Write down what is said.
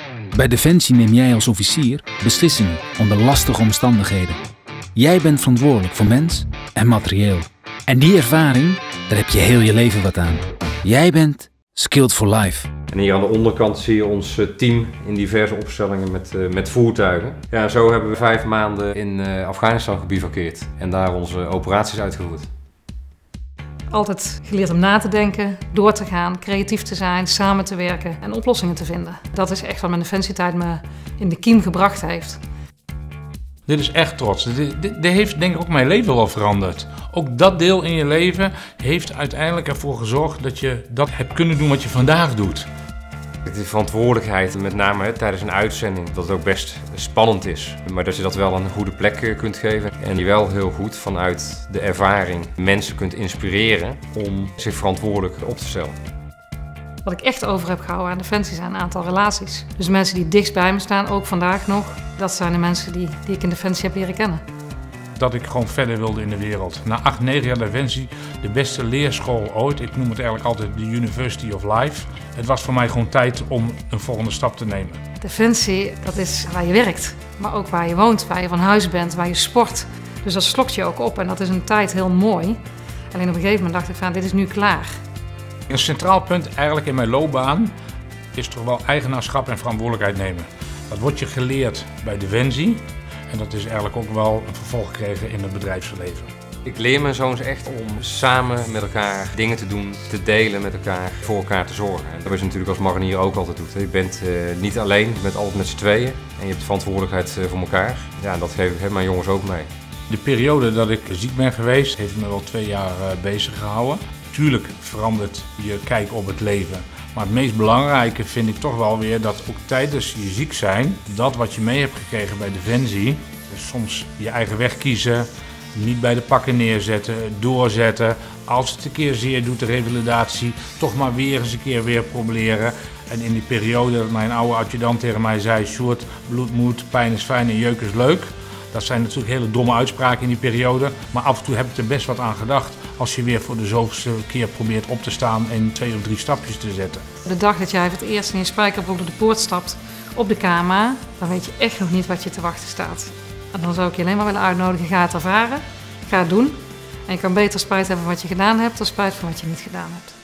Bij Defensie neem jij als officier beslissingen onder lastige omstandigheden. Jij bent verantwoordelijk voor mens en materieel. En die ervaring, daar heb je heel je leven wat aan. Jij bent skilled for life. En hier aan de onderkant zie je ons team in diverse opstellingen met voertuigen. Ja, zo hebben we 5 maanden in Afghanistan gebivakkeerd en daar onze operaties uitgevoerd. Altijd geleerd om na te denken, door te gaan, creatief te zijn, samen te werken en oplossingen te vinden. Dat is echt wat mijn defensietijd me in de kiem gebracht heeft. Dit is echt trots. Dit heeft denk ik ook mijn leven wel veranderd. Ook dat deel in je leven heeft uiteindelijk ervoor gezorgd dat je dat hebt kunnen doen wat je vandaag doet. De verantwoordelijkheid, met name tijdens een uitzending, dat het ook best spannend is. Maar dat je dat wel aan een goede plek kunt geven. En je wel heel goed vanuit de ervaring mensen kunt inspireren om zich verantwoordelijk op te stellen. Wat ik echt over heb gehouden aan Defensie zijn een aantal relaties. Dus de mensen die dichtst bij me staan, ook vandaag nog, dat zijn de mensen die ik in Defensie heb leren kennen. Dat ik gewoon verder wilde in de wereld. Na 8, 9 jaar Defensie, de beste leerschool ooit. Ik noem het eigenlijk altijd de University of Life. Het was voor mij gewoon tijd om een volgende stap te nemen. Defensie, dat is waar je werkt, maar ook waar je woont, waar je van huis bent, waar je sport. Dus dat slokt je ook op en dat is een tijd heel mooi. Alleen op een gegeven moment dacht ik van, dit is nu klaar. Een centraal punt eigenlijk in mijn loopbaan is toch wel eigenaarschap en verantwoordelijkheid nemen. Dat wordt je geleerd bij Defensie en dat is eigenlijk ook wel een vervolg gekregen in het bedrijfsleven. Ik leer mijn zoons echt om samen met elkaar dingen te doen, te delen met elkaar, voor elkaar te zorgen. En dat is natuurlijk als marinier ook altijd doet. Je bent niet alleen, je bent altijd met z'n tweeën en je hebt verantwoordelijkheid voor elkaar. Ja, en dat geef ik mijn jongens ook mee. De periode dat ik ziek ben geweest heeft me wel 2 jaar bezig gehouden. Tuurlijk verandert je kijk op het leven. Maar het meest belangrijke vind ik toch wel weer dat ook tijdens je ziek zijn, dat wat je mee hebt gekregen bij Defensie, dus soms je eigen weg kiezen, niet bij de pakken neerzetten, doorzetten. Als het een keer zeer doet, de revalidatie, toch maar weer eens een keer weer proberen. En in die periode dat mijn oude adjudant tegen mij zei, Sjoerd, bloed moet, pijn is fijn en jeuk is leuk. Dat zijn natuurlijk hele domme uitspraken in die periode, maar af en toe heb ik er best wat aan gedacht als je weer voor de zoveelste keer probeert op te staan en 2 of 3 stapjes te zetten. De dag dat jij voor het eerst in je spijkerbroek door de poort stapt op de KMA, dan weet je echt nog niet wat je te wachten staat. En dan zou ik je alleen maar willen uitnodigen, ga het ervaren, ga het doen. En je kan beter spijt hebben van wat je gedaan hebt dan spijt van wat je niet gedaan hebt.